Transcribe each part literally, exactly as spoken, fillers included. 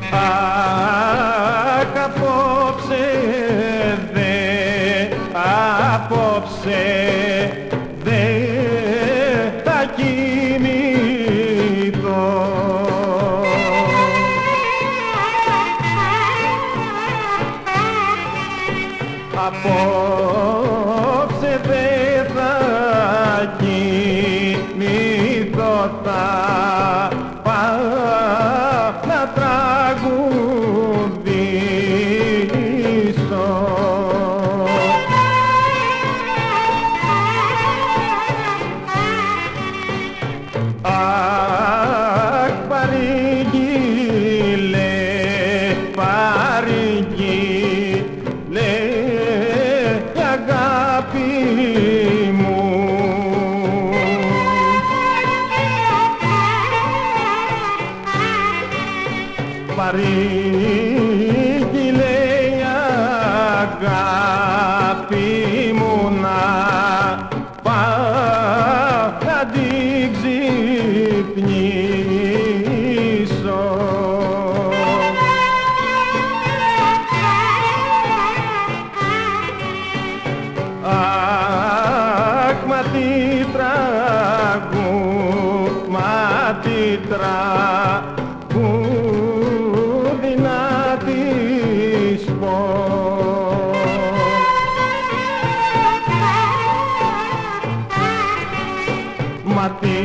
Αχ, απόψε δε, απόψε δε θα κοιμηθώ. Απόψε δε θα κοιμηθώ, θα πάω να τραγουδήσω. Αχ, παρήγγειλε, παρήγγειλε η αγάπη μου. Παρήγγειλε η αγάπη μου να πάω να την ξυπνήσω. Αχ, μα τι τραγού, μα τι τραγούδι να της πω. Μα τι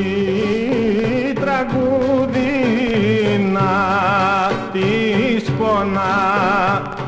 τραγούδι να της πω, να